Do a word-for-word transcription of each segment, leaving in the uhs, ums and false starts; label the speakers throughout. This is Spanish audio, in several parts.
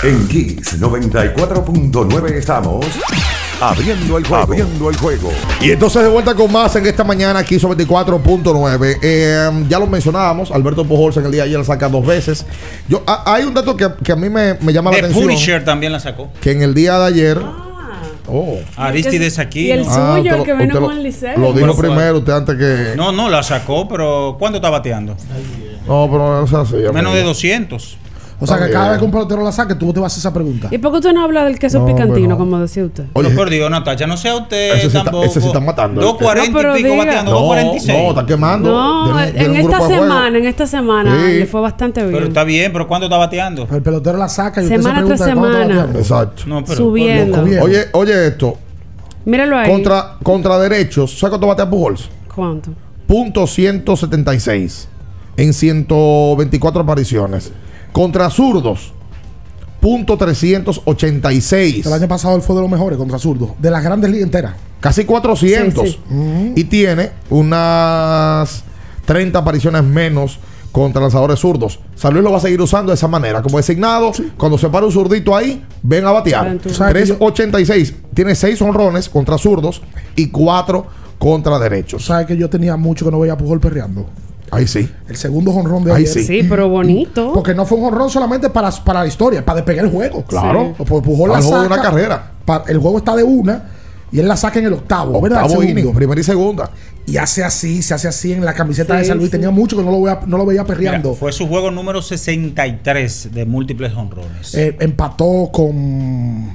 Speaker 1: En Kiss noventa y cuatro punto nueve estamos abriendo el juego. Abriendo el juego.
Speaker 2: Y entonces de vuelta con más en esta mañana, Kiss noventa y cuatro punto nueve. Eh, ya lo mencionábamos, Alberto Pujols en el día de ayer la saca dos veces. Yo, a, hay un dato que, que a mí me, me llama
Speaker 3: The
Speaker 2: la atención.
Speaker 3: Punisher también la sacó.
Speaker 2: Que en el día de ayer...
Speaker 3: Oh. Aristides aquí.
Speaker 4: Y el
Speaker 2: Ah,
Speaker 4: suyo,
Speaker 2: usted
Speaker 4: el
Speaker 2: lo-
Speaker 4: que vino
Speaker 2: usted lo-
Speaker 4: con el Liceo.
Speaker 2: Lo dijo
Speaker 3: Bueno,
Speaker 2: primero usted antes que...
Speaker 3: No, no, la sacó, pero ¿cuándo está bateando?
Speaker 2: No, pero no es así.
Speaker 3: Menos
Speaker 2: amigo.
Speaker 3: de doscientos.
Speaker 5: O sea, que
Speaker 2: Está
Speaker 5: cada
Speaker 2: bien.
Speaker 5: vez que un pelotero la saque, tú te vas a hacer esa pregunta.
Speaker 4: ¿Y por qué usted no habla del queso
Speaker 2: No,
Speaker 4: picantino,
Speaker 2: bueno.
Speaker 4: como decía usted?
Speaker 2: Oye,
Speaker 3: No, por Dios, Natacha, no sea usted
Speaker 2: Ese sí está-
Speaker 3: tampoco.
Speaker 2: ese sí está matando.
Speaker 3: dos cuarenta
Speaker 4: No, pero
Speaker 3: y pico
Speaker 4: diga.
Speaker 3: bateando,
Speaker 2: no,
Speaker 3: dos cuarenta y seis.
Speaker 2: no, está quemando.
Speaker 4: No,
Speaker 2: Tiene- tiene
Speaker 4: en
Speaker 2: un
Speaker 4: esta
Speaker 2: grupo de juego.
Speaker 4: semana, en esta semana
Speaker 2: Sí.
Speaker 4: le fue bastante bien.
Speaker 3: Pero está bien, pero ¿cuándo está bateando?
Speaker 5: El pelotero la saca y
Speaker 4: Semana
Speaker 5: usted se
Speaker 4: tras
Speaker 5: pregunta de cuándo
Speaker 4: semana.
Speaker 5: está bateando.
Speaker 2: Exacto.
Speaker 3: No, pero
Speaker 4: Subiendo.
Speaker 5: Loco, bien.
Speaker 2: Oye, oye esto.
Speaker 4: Míralo ahí.
Speaker 2: Contra, contra derechos, ¿sabes cuánto batea Pujols?
Speaker 4: ¿Cuánto?
Speaker 2: Punto ciento setenta y seis en ciento veinticuatro apariciones. Contra zurdos, punto trescientos ochenta y seis.
Speaker 5: El año pasado él fue de los mejores contra zurdos, de las grandes ligas enteras.
Speaker 2: Casi cuatrocientos.
Speaker 4: Sí,
Speaker 5: sí.
Speaker 2: Y tiene unas treinta apariciones menos contra lanzadores zurdos. San Luis lo va a seguir usando de esa manera, como designado. Cuando se para un zurdito ahí, ven a batear.
Speaker 4: Ven tú.
Speaker 2: tres ochenta y seis. Tiene seis honrones contra zurdos y cuatro contra derechos.
Speaker 5: ¿Sabes que yo tenía mucho que no veía a Pujol perreando?
Speaker 2: Ahí sí.
Speaker 5: El segundo jonrón de
Speaker 2: Ahí
Speaker 5: ayer.
Speaker 2: sí.
Speaker 4: Sí, pero bonito.
Speaker 5: Porque no fue un jonrón solamente para, para la historia, para despegar el juego.
Speaker 2: Claro.
Speaker 5: O pues Pujol la
Speaker 2: Al juego de
Speaker 5: saca.
Speaker 2: una carrera.
Speaker 5: pa- el juego está de una y él la saca en el octavo. ¿verdad?
Speaker 2: Octavo
Speaker 5: El segundo.
Speaker 2: inning, primera y segunda.
Speaker 5: Y hace así, se hace así en la camiseta
Speaker 4: Sí,
Speaker 5: de San Luis.
Speaker 4: sí.
Speaker 5: Tenía mucho que no lo veía, no lo veía
Speaker 3: Mira,
Speaker 5: perreando.
Speaker 3: fue su juego número sesenta y tres de múltiples honrones.
Speaker 5: Eh, empató con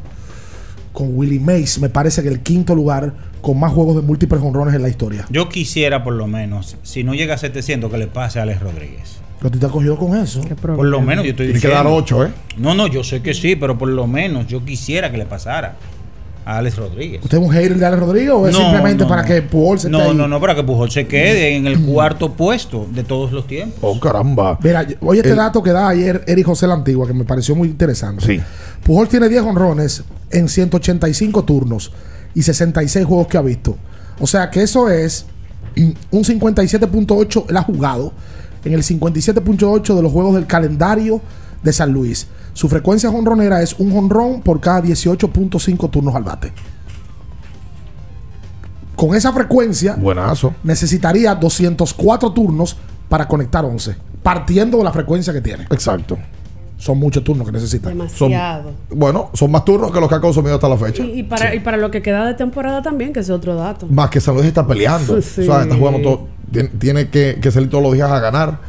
Speaker 5: con Willie Mays, me parece que el quinto lugar con más juegos de múltiples jonrones en la historia.
Speaker 3: Yo quisiera, por lo menos, si no llega a setecientos, que le pase a Alex Rodríguez.
Speaker 5: Pero tú te has cogido con eso.
Speaker 4: Qué
Speaker 3: Por lo
Speaker 4: problema.
Speaker 3: menos yo estoy
Speaker 2: Tiene que
Speaker 3: diciendo.
Speaker 2: dar ocho, ¿eh?
Speaker 3: No, no, yo sé que sí, pero por lo menos yo quisiera que le pasara a Alex Rodríguez.
Speaker 5: ¿Usted es un hater de Alex Rodríguez o es
Speaker 3: No,
Speaker 5: simplemente
Speaker 3: no,
Speaker 5: para
Speaker 3: no.
Speaker 5: que Pujol se esté
Speaker 3: No,
Speaker 5: ahí?
Speaker 3: no, no, para que Pujol se quede en el cuarto puesto de todos los tiempos.
Speaker 2: Oh, caramba.
Speaker 5: Mira, oye este
Speaker 2: El-
Speaker 5: dato que da ayer Eric José La Antigua, que me pareció muy interesante.
Speaker 2: Sí.
Speaker 5: Pujol tiene diez honrones en ciento ochenta y cinco turnos y sesenta y seis juegos que ha visto. O sea que eso es mm, un cincuenta y siete punto ocho él ha jugado en el cincuenta y siete punto ocho de los juegos del calendario de San Luis. Su frecuencia jonronera es un jonrón por cada dieciocho punto cinco turnos al bate. Con esa frecuencia
Speaker 2: Buenazo.
Speaker 5: necesitaría doscientos cuatro turnos para conectar once, partiendo de la frecuencia que tiene.
Speaker 2: Exacto.
Speaker 5: Son muchos turnos que necesitan.
Speaker 4: Demasiado.
Speaker 2: Bueno, son más turnos que los que ha consumido hasta la fecha.
Speaker 4: Y, y para, y para lo que queda de temporada también, que es otro dato.
Speaker 2: Más que San Luis está peleando.
Speaker 4: Sí.
Speaker 2: O sea, está jugando todo. Tiene, tiene que, que salir todos los días a ganar.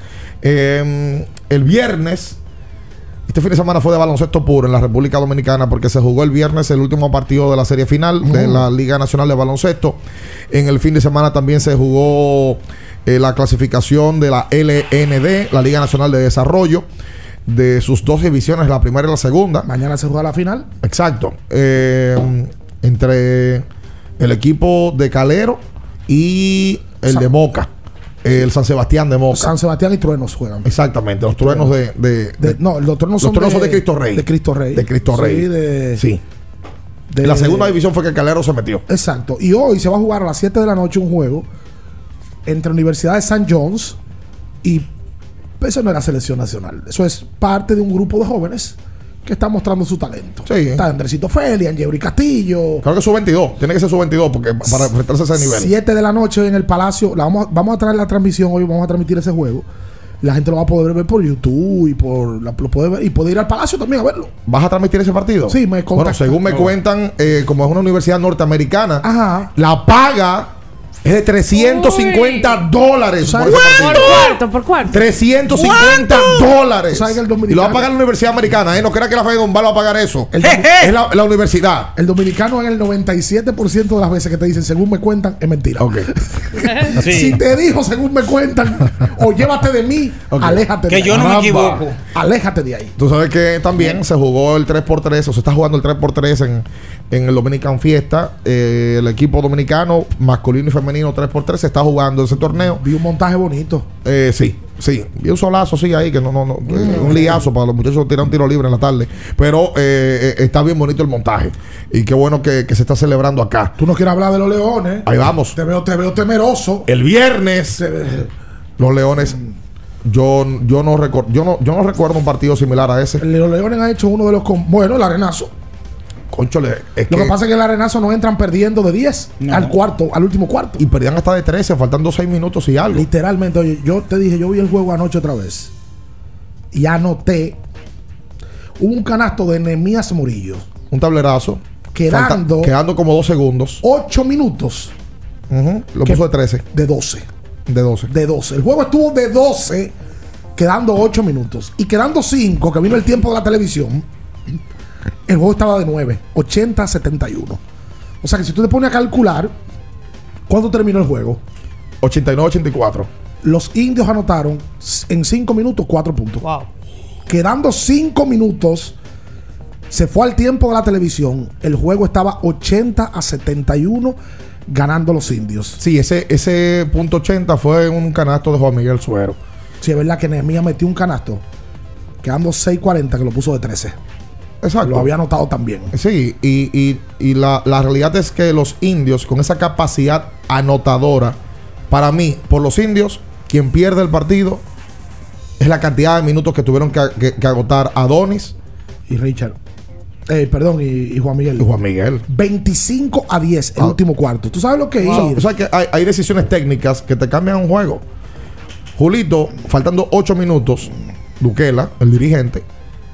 Speaker 2: Eh, el viernes, este fin de semana fue de baloncesto puro en la República Dominicana porque se jugó el viernes el último partido de la serie final de la Liga Nacional de Baloncesto. En el fin de semana también se jugó eh, la clasificación de la L N D, la Liga Nacional de Desarrollo, de sus dos divisiones, la primera y la segunda.
Speaker 5: Mañana se juega la final.
Speaker 2: Exacto. Eh, entre el equipo de Calero y el
Speaker 5: San-
Speaker 2: de Moca. El San Sebastián de Moca.
Speaker 5: San Sebastián y Truenos juegan.
Speaker 2: Exactamente. Los truenos de... de-
Speaker 5: De-
Speaker 2: de-
Speaker 5: no, los Truenos
Speaker 2: los
Speaker 5: son,
Speaker 2: truenos son de Cristo Rey.
Speaker 5: De Cristo Rey.
Speaker 2: De Cristo Rey.
Speaker 5: Sí, de,
Speaker 2: Sí.
Speaker 5: de-
Speaker 2: En la segunda división fue que el Calero se metió.
Speaker 5: Exacto. Y hoy se va a jugar a las siete de la noche un juego entre Universidad de Saint John's y... Eso no era selección nacional. Eso es parte de un grupo de jóvenes que están mostrando su talento.
Speaker 2: Sí.
Speaker 5: Está Andresito Feli, Angeuri Castillo.
Speaker 2: Creo que su veintidós. Tiene que ser su veintidós porque para enfrentarse a ese nivel.
Speaker 5: siete de la noche en el Palacio. La vamos, a- vamos a traer la transmisión hoy. Vamos a transmitir ese juego. La gente lo va a poder ver por YouTube y por la- lo puede ver, y puede ir al Palacio también a verlo.
Speaker 2: ¿Vas a transmitir ese partido?
Speaker 5: Sí, me
Speaker 2: Bueno,
Speaker 5: contactan.
Speaker 2: según me
Speaker 3: Oh.
Speaker 2: cuentan, eh, como es una universidad norteamericana,
Speaker 5: Ajá.
Speaker 2: la paga es de trescientos cincuenta dólares.
Speaker 5: ¿Sabes
Speaker 2: por ese
Speaker 5: qué?
Speaker 2: partido.
Speaker 4: Por cuarto, por cuarto.
Speaker 2: trescientos cincuenta dólares.
Speaker 5: ¿Sabes que el
Speaker 2: Y lo va a
Speaker 5: dominicano-
Speaker 2: pagar la Universidad Americana, ¿eh? No crea que la Fede Dombal va a pagar eso.
Speaker 5: El domi-
Speaker 2: Es la, la universidad.
Speaker 5: El dominicano en el noventa y siete por ciento de las veces que te dicen según me cuentan es mentira.
Speaker 2: Ok.
Speaker 3: Sí.
Speaker 5: Si te dijo según me cuentan o llévate de mí,
Speaker 2: Ok.
Speaker 5: aléjate de
Speaker 3: Que
Speaker 5: ahí.
Speaker 3: yo no me
Speaker 2: Caramba.
Speaker 3: equivoco.
Speaker 5: Aléjate de ahí.
Speaker 2: Tú sabes que también se jugó el tres por tres, o se está jugando el tres por tres en, en el Dominican Fiesta. Eh, el equipo dominicano, masculino y femenino tres por tres, se está jugando ese torneo.
Speaker 5: Vi un montaje bonito.
Speaker 2: Eh, sí, sí. Vi un solazo, sí, ahí, que no, no, no. eh, un liazo para los muchachos tirar un tiro libre en la tarde. Pero eh, eh, está bien bonito el montaje. Y qué bueno que, que se está celebrando acá.
Speaker 5: Tú no quieres hablar de los leones.
Speaker 2: Ahí vamos.
Speaker 5: Te veo, te veo temeroso.
Speaker 2: El viernes,
Speaker 5: Te ve-
Speaker 2: los Leones Yo, yo, no recor- yo, no, yo no recuerdo un partido similar a ese.
Speaker 5: Los Leones han hecho uno de los... con- bueno, el Arenazo.
Speaker 2: Conchole, es
Speaker 5: Lo
Speaker 2: que,
Speaker 5: que pasa es que el Arenazo no entran perdiendo de diez
Speaker 3: No.
Speaker 5: al cuarto, al último cuarto.
Speaker 2: y perdían hasta de trece, faltando seis minutos y algo.
Speaker 5: Literalmente, oye, yo te dije, yo vi el juego anoche otra vez. Y anoté. Hubo un canasto de Nehemías Murillo.
Speaker 2: Un tablerazo.
Speaker 5: Quedando-
Speaker 2: Falta- quedando como dos segundos.
Speaker 5: ocho minutos
Speaker 2: Ujú, Lo
Speaker 5: ¿Qué?
Speaker 2: puso de trece.
Speaker 5: de doce.
Speaker 2: De doce.
Speaker 5: De doce. El juego estuvo de doce, quedando ocho minutos. Y quedando cinco, que vino el tiempo de la televisión, el juego estaba de nueve, ochenta a setenta y uno. O sea que si tú te pones a calcular, ¿cuándo terminó el juego?
Speaker 2: ochenta y nueve ochenta y cuatro.
Speaker 5: Los indios anotaron en cinco minutos cuatro puntos.
Speaker 4: Wow.
Speaker 5: Quedando cinco minutos, se fue al tiempo de la televisión. El juego estaba ochenta a setenta y uno, ganando los indios.
Speaker 2: Sí, ese, ese punto ochenta fue un canasto de Juan Miguel Suero.
Speaker 5: Sí, es verdad que Nehemías metió un canasto, quedando seis cuarenta, que lo puso de trece.
Speaker 2: Exacto.
Speaker 5: Lo había anotado también.
Speaker 2: Sí, y, y, y la, la realidad es que los indios, con esa capacidad anotadora, para mí, por los indios, quien pierde el partido es la cantidad de minutos que tuvieron que, que- que agotar Adonis
Speaker 5: Y Richard. Eh, perdón, y, y Juan Miguel.
Speaker 2: y Juan Miguel.
Speaker 5: veinticinco a diez el
Speaker 2: Ah.
Speaker 5: último cuarto. ¿Tú sabes lo que
Speaker 2: O
Speaker 5: hizo?
Speaker 2: sea que hay, hay decisiones técnicas que te cambian un juego. Julito, faltando ocho minutos, Duquela, el dirigente,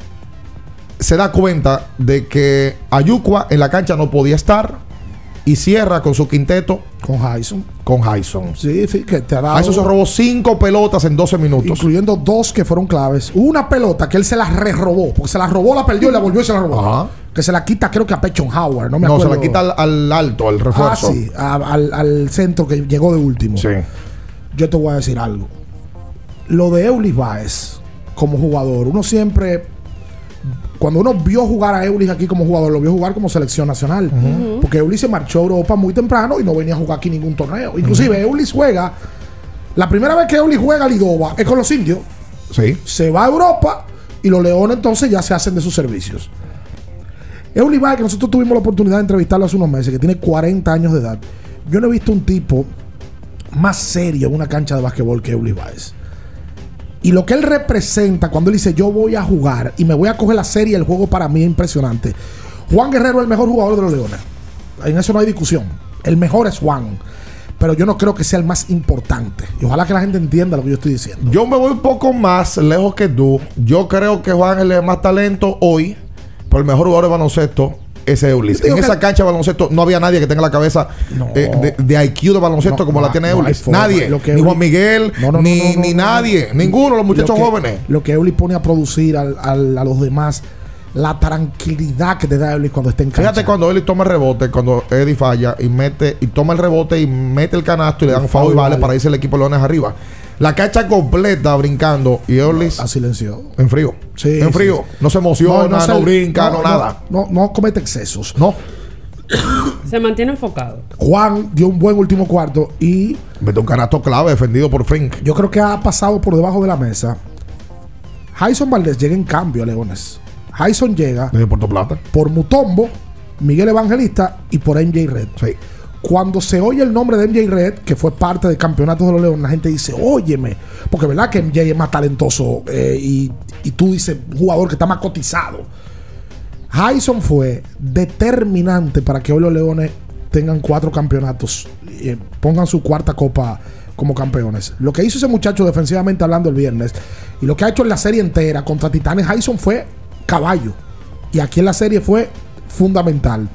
Speaker 2: se da cuenta de que Ayucua en la cancha no podía estar y cierra con su quinteto
Speaker 5: Con Hyson.
Speaker 2: con Hyson.
Speaker 5: Sí, sí, que te ha dado.
Speaker 2: Hyson se robó cinco pelotas en doce minutos.
Speaker 5: Incluyendo dos que fueron claves. Hubo una pelota que él se la re-robó. Porque se la robó, la perdió y la volvió y se la robó.
Speaker 2: Ajá.
Speaker 5: Que se la quita, creo que a Pechon Howard. No me
Speaker 2: No,
Speaker 5: acuerdo.
Speaker 2: se la quita al, al alto, al
Speaker 5: Ah,
Speaker 2: refuerzo.
Speaker 5: sí, a- al, al centro que llegó de último.
Speaker 2: Sí.
Speaker 5: Yo te voy a decir algo. Lo de Eulis Baez como jugador, uno siempre, cuando uno vio jugar a Eulis aquí como jugador, lo vio jugar como selección nacional. Porque Eulis se marchó a Europa muy temprano y no venía a jugar aquí ningún torneo. Inclusive Eulis juega, la primera vez que Eulis juega a Lidova es con los indios.
Speaker 2: Sí.
Speaker 5: Se va a Europa y los Leones entonces ya se hacen de sus servicios. Eulis Baez, que nosotros tuvimos la oportunidad de entrevistarlo hace unos meses, que tiene cuarenta años de edad. Yo no he visto un tipo más serio en una cancha de basquetbol que Eulis Baez. Y lo que él representa cuando él dice yo voy a jugar y me voy a coger la serie, el juego para mí es impresionante. Juan Guerrero es el mejor jugador de los Leones. En eso no hay discusión. El mejor es Juan. Pero yo no creo que sea el más importante. Y ojalá que la gente entienda lo que yo estoy diciendo.
Speaker 2: Yo me voy un poco más lejos que tú. Yo creo que Juan es el de más talento hoy, pero el mejor jugador de baloncesto es Eulis.
Speaker 5: Yo digo
Speaker 2: En
Speaker 5: que-
Speaker 2: esa cancha de baloncesto no había nadie que tenga la cabeza
Speaker 5: No.
Speaker 2: eh, de, de I Q de baloncesto
Speaker 5: No,
Speaker 2: como
Speaker 5: no
Speaker 2: la tiene
Speaker 5: hay- no hay
Speaker 2: Eulis.
Speaker 5: forma.
Speaker 2: Nadie.
Speaker 5: Lo que
Speaker 2: Ni
Speaker 5: Eulis-
Speaker 2: Juan Miguel,
Speaker 5: No, no, no,
Speaker 2: ni,
Speaker 5: no, no,
Speaker 2: ni
Speaker 5: no,
Speaker 2: nadie.
Speaker 5: no.
Speaker 2: Ninguno de los muchachos
Speaker 5: Lo que-
Speaker 2: jóvenes.
Speaker 5: Lo que Eulis pone a producir al- al- a los demás, la tranquilidad que te da Eulis cuando está en cancha.
Speaker 2: Fíjate cuando Eulis toma el rebote, cuando Eddie falla y mete y toma el rebote y mete el canasto y le dan
Speaker 5: El
Speaker 2: foul y
Speaker 5: foul,
Speaker 2: vale
Speaker 5: vale.
Speaker 2: para irse el equipo de Leones arriba. La cancha completa brincando y Eulis
Speaker 5: A silencio.
Speaker 2: en frío.
Speaker 5: Sí,
Speaker 2: en
Speaker 5: sí,
Speaker 2: frío.
Speaker 5: sí.
Speaker 2: No se emociona, no,
Speaker 5: se-
Speaker 2: brinca, no, nada.
Speaker 5: No, no comete excesos.
Speaker 2: No.
Speaker 4: Se mantiene enfocado.
Speaker 5: Juan dio un buen último cuarto y
Speaker 2: Mete un canasto clave defendido por Fink.
Speaker 5: yo creo que ha pasado por debajo de la mesa. Jason Valdés llega en cambio a Leones. Jason llega
Speaker 2: Desde Puerto Plata.
Speaker 5: por Mutombo, Miguel Evangelista y por M J Red.
Speaker 2: Sí.
Speaker 5: Cuando se oye el nombre de M J Red, que fue parte del campeonato de los Leones, la gente dice, óyeme, porque verdad que M J es más talentoso eh, y, y tú dices, un jugador que está más cotizado. Jason fue determinante para que hoy los Leones tengan cuatro campeonatos, eh, pongan su cuarta copa como campeones. Lo que hizo ese muchacho defensivamente hablando el viernes y lo que ha hecho en la serie entera contra Titanes, Jason fue caballo. Y aquí en la serie fue fundamental.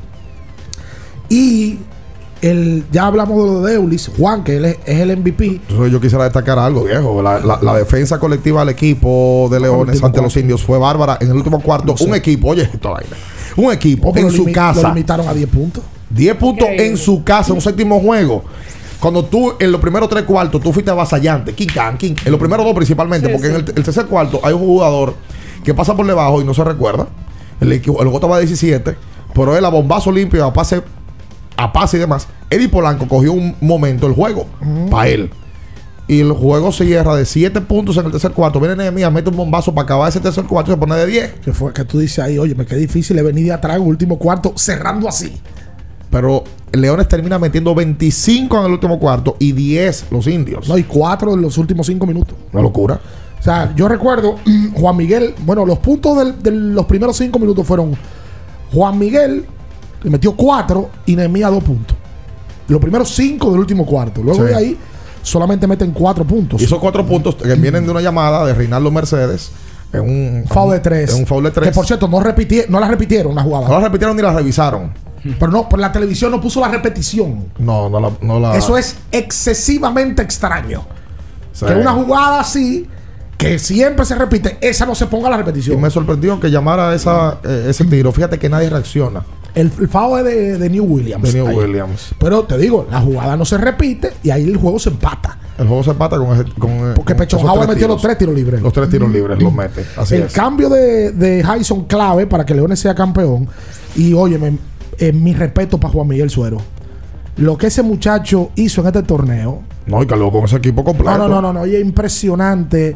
Speaker 5: Y el, ya hablamos de lo de Eulis, Juan, que él es, es el M V P.
Speaker 2: Entonces yo quisiera destacar algo, viejo. La, la- la defensa colectiva del equipo de Leones
Speaker 5: último
Speaker 2: ante los
Speaker 5: cuarto.
Speaker 2: indios fue bárbara. En el último cuarto,
Speaker 5: No sé.
Speaker 2: un equipo, oye, esta vaina. Un equipo
Speaker 5: Oh, pero
Speaker 2: en
Speaker 5: lo
Speaker 2: su
Speaker 5: limi-
Speaker 2: casa.
Speaker 5: Lo limitaron a diez puntos.
Speaker 2: diez puntos
Speaker 4: Increíble.
Speaker 2: en su casa, un séptimo juego. Cuando tú, en los primeros tres cuartos, tú fuiste avasallante. King, can, king. En los primeros dos principalmente,
Speaker 4: Sí,
Speaker 2: porque
Speaker 4: sí.
Speaker 2: en el, el tercer cuarto hay un jugador que pasa por debajo y no se recuerda. El equipo, el juego estaba diecisiete, pero él a bombazo limpio, a pase, a pase y demás. Eddie Polanco cogió un momento el juego para él. Y el juego se cierra de siete puntos en el tercer cuarto. Viene Nehemías, mete un bombazo para acabar ese tercer cuarto y se pone de diez.
Speaker 5: Que fue que tú dices ahí, oye, me quedé difícil de venir de atrás en el último cuarto, cerrando así.
Speaker 2: Pero Leones termina metiendo veinticinco en el último cuarto y diez los indios.
Speaker 5: No, y cuatro en los últimos cinco minutos.
Speaker 2: Una locura.
Speaker 5: O sea, yo recuerdo Juan Miguel, bueno, los puntos del- de los primeros cinco minutos fueron Juan Miguel, que metió cuatro, y Nehemías dos puntos. Los primeros cinco del último cuarto. Luego
Speaker 2: Sí.
Speaker 5: de ahí solamente meten cuatro puntos.
Speaker 2: Y esos cuatro puntos que vienen de una llamada de Reinaldo Mercedes en un
Speaker 5: Foul de tres.
Speaker 2: En un foul de tres.
Speaker 5: Que por cierto, no, repiti- no la repitieron la jugada.
Speaker 2: No la repitieron ni la revisaron.
Speaker 5: Pero no, por la televisión no puso la repetición.
Speaker 2: No, no la. No la
Speaker 5: Eso es excesivamente extraño.
Speaker 2: Sí.
Speaker 5: Que una jugada así, que siempre se repite, esa no se ponga la
Speaker 2: Y
Speaker 5: repetición.
Speaker 2: me sorprendió que llamara esa, eh, ese tiro. Fíjate que nadie reacciona.
Speaker 5: El, el foul es de, de New Williams.
Speaker 2: De New
Speaker 5: Ahí.
Speaker 2: Williams.
Speaker 5: Pero te digo, la jugada no se repite y ahí el juego se empata.
Speaker 2: El juego se empata con ese. Con, eh,
Speaker 5: Porque
Speaker 2: con
Speaker 5: Pecho
Speaker 2: esos
Speaker 5: Howard
Speaker 2: tres
Speaker 5: metió los
Speaker 2: tiros.
Speaker 5: tres tiros libres.
Speaker 2: Los tres tiros libres los mete. Así
Speaker 5: el
Speaker 2: es.
Speaker 5: cambio de, de Jason clave para que Leones sea campeón. Y óyeme, eh, mi respeto para Juan Miguel Suero. Lo que ese muchacho hizo en este torneo.
Speaker 2: No, y que luego con ese equipo completo.
Speaker 5: No, no, no, no, no. Oye, impresionante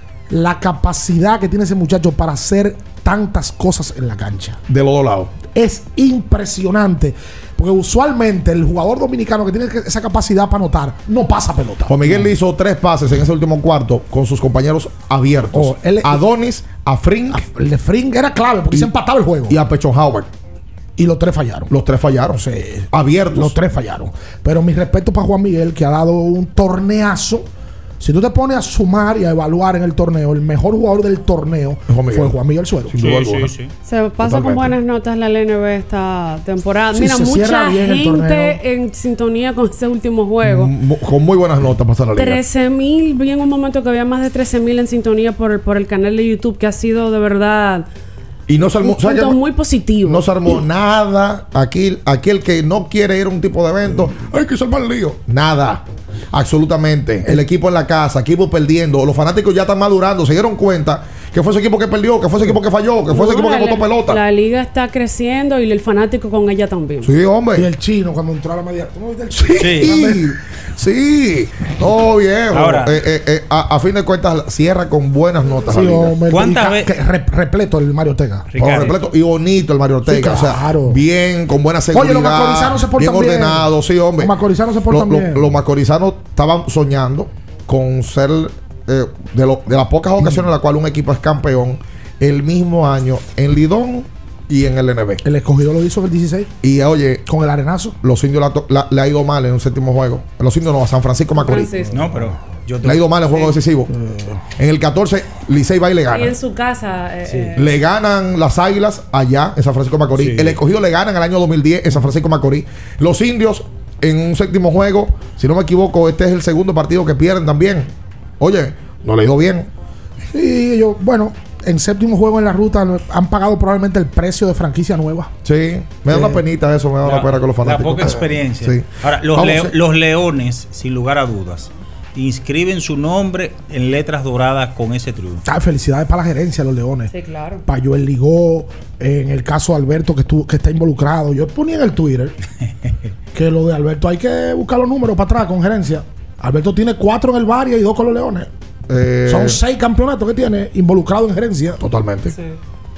Speaker 5: la capacidad que tiene ese muchacho para hacer tantas cosas en la cancha.
Speaker 2: De los dos lados.
Speaker 5: Es impresionante. Porque usualmente el jugador dominicano que tiene que- esa capacidad para anotar no pasa pelota.
Speaker 2: Juan Miguel le hizo tres pases en ese último cuarto con sus compañeros abiertos.
Speaker 5: Oh, él-
Speaker 2: a Donis, a Frink
Speaker 5: El de Fring era clave porque
Speaker 2: Y-
Speaker 5: se empataba el juego.
Speaker 2: y a Pecho Howard.
Speaker 5: Y los tres fallaron.
Speaker 2: Los tres fallaron.
Speaker 5: Sí.
Speaker 2: Abiertos.
Speaker 5: Los tres fallaron. Pero mi respeto para Juan Miguel, que ha dado un torneazo. Si tú te pones a sumar y a evaluar en el torneo, el mejor jugador del torneo
Speaker 2: Juan Miguel.
Speaker 5: fue Juan Miguel Suero.
Speaker 2: Sin duda
Speaker 3: Sí, sí,
Speaker 2: alguna.
Speaker 3: sí.
Speaker 4: Se pasa
Speaker 2: Totalmente.
Speaker 4: con buenas notas la L N B esta temporada.
Speaker 5: Sí,
Speaker 4: Mira,
Speaker 5: se cierra
Speaker 4: mucha
Speaker 5: bien el
Speaker 4: gente
Speaker 5: torneo.
Speaker 4: en sintonía con ese último juego.
Speaker 2: Mu- Con muy buenas notas pasa la liga.
Speaker 4: trece mil, vi en un momento que había más de trece mil en sintonía por el, por el canal de YouTube, que ha sido de verdad
Speaker 2: Y no se armó.
Speaker 4: un
Speaker 2: ¿sabes
Speaker 4: punto
Speaker 2: qué?
Speaker 4: muy positivo.
Speaker 2: No se armó nada. Aquí, aquí el que no quiere ir a un tipo de evento, hay que salvar el lío. Nada. Absolutamente. El equipo en la casa, equipo perdiendo. Los fanáticos ya están madurando. Se dieron cuenta que fue ese equipo que perdió, que fue ese equipo que falló, que fue ese
Speaker 4: No,
Speaker 2: equipo que
Speaker 4: la-
Speaker 2: botó pelota.
Speaker 4: La liga está creciendo y el fanático con ella también.
Speaker 2: Sí,
Speaker 5: Y
Speaker 2: hombre.
Speaker 5: el chino cuando entró a la media. ¿Tú no viste el chino?
Speaker 2: Sí. Sí. Todo bien.
Speaker 3: Ahora-
Speaker 2: Eh, eh, eh, a, a fin de cuentas, cierra con buenas notas.
Speaker 5: Sí,
Speaker 2: la liga.
Speaker 5: hombre.
Speaker 3: ¿Cuántas
Speaker 5: Y ca-
Speaker 3: veces-
Speaker 5: que re- repleto el Mario Ortega.
Speaker 2: Todo
Speaker 3: Ricardo.
Speaker 2: repleto y bonito el Mario Ortega.
Speaker 5: Sí,
Speaker 2: O sea,
Speaker 5: claro.
Speaker 2: bien, con buena seguridad.
Speaker 5: Oye, los macorizanos se portan
Speaker 2: bien
Speaker 5: bien.
Speaker 2: ordenados, sí, hombre.
Speaker 5: Los macorizanos se portan
Speaker 2: Lo- lo-
Speaker 5: bien.
Speaker 2: Los macorizanos estaban soñando con ser eh, de, lo- de las pocas ocasiones en las cuales un equipo es campeón el mismo año en Lidón y en el N B.
Speaker 5: El escogido lo hizo en el dieciséis
Speaker 2: Y oye,
Speaker 5: con el arenazo.
Speaker 2: los indios la to- la- le ha ido mal en un séptimo juego. Los indios no, a San Francisco Macorís.
Speaker 4: Francisco.
Speaker 3: No, pero yo te-
Speaker 2: Le ha ido mal en juego decisivo. En el catorce, Licey va y le
Speaker 4: Y
Speaker 2: gana.
Speaker 4: en su casa. eh, eh,
Speaker 2: Le ganan las Águilas allá en San Francisco de Macorís.
Speaker 3: Sí.
Speaker 2: El escogido le gana en el año dos mil diez en San Francisco de Macorís. Los indios en un séptimo juego, si no me equivoco, este es el segundo partido que pierden también. Oye, no le ha ido bien.
Speaker 5: Sí, ellos, bueno, en séptimo juego en la ruta no- han pagado probablemente el precio de franquicia nueva.
Speaker 2: Sí, me da
Speaker 5: Sí.
Speaker 2: una penita eso, me da una
Speaker 3: la,
Speaker 2: pena con los
Speaker 3: la
Speaker 2: fanáticos.
Speaker 3: poca experiencia.
Speaker 2: Sí.
Speaker 3: Ahora, los,
Speaker 2: Vamos,
Speaker 3: leo-
Speaker 2: sí.
Speaker 3: los leones, sin lugar a dudas, inscriben su nombre en letras doradas con ese triunfo.
Speaker 5: Ah, felicidades para la gerencia de los Leones.
Speaker 4: sí, claro.
Speaker 5: Para Joel Ligó, en el caso de Alberto que, estuvo, que está involucrado. Yo ponía en el Twitter que lo de Alberto hay que buscar los números para atrás con gerencia. Alberto tiene cuatro en el Varia y dos con los Leones.
Speaker 2: Eh,
Speaker 5: Son seis campeonatos que tiene involucrado en gerencia.
Speaker 2: Totalmente.
Speaker 4: Sí.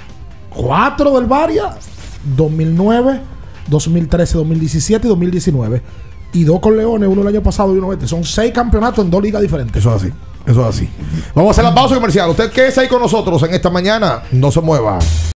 Speaker 5: Cuatro del Varia, dos mil nueve, dos mil trece, dos mil diecisiete y dos mil diecinueve. Y dos con Leones, uno el año pasado y uno este. Son seis campeonatos en dos ligas diferentes.
Speaker 2: Eso es así. Eso es así. Vamos a hacer la pausa comercial. Usted quédese ahí con nosotros en esta mañana. No se mueva.